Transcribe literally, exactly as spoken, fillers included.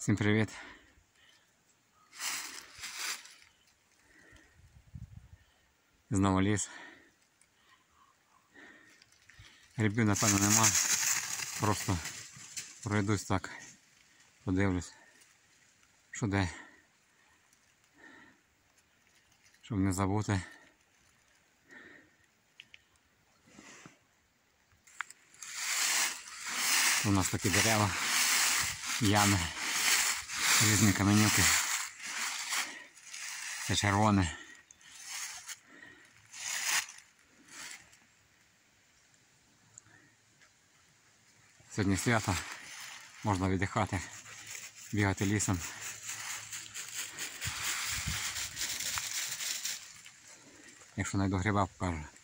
Всім привіт! Знову ліс. Грибів, напевно, нема. Просто пройдусь так, подивлюсь, що де, щоб не забути. У нас такі дерева, ями, різні каменюки. Це червоне. Сьогодні свято, можна віддихати, бігати лісом. Якщо знайду гриба, покажу.